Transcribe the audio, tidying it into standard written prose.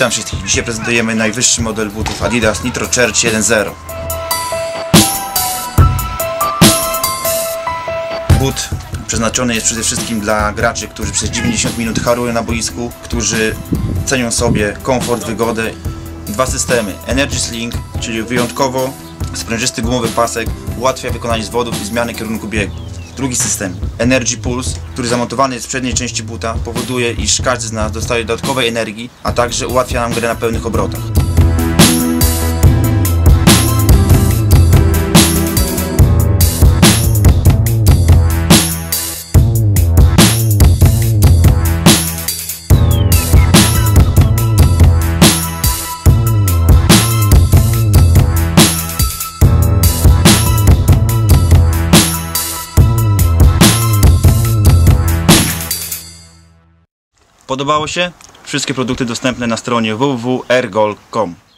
Witam wszystkich. Dzisiaj prezentujemy najwyższy model butów Adidas Nitro Charge 1.0. But przeznaczony jest przede wszystkim dla graczy, którzy przez 90 minut harują na boisku, którzy cenią sobie komfort, wygodę. Dwa systemy. Energy Sling, czyli wyjątkowo sprężysty gumowy pasek, ułatwia wykonanie zwodów i zmiany kierunku biegu. Drugi system, Energy Pulse, który zamontowany jest w przedniej części buta, powoduje, iż każdy z nas dostaje dodatkowej energii, a także ułatwia nam grę na pełnych obrotach. Podobało się? Wszystkie produkty dostępne na stronie www.airgold.com.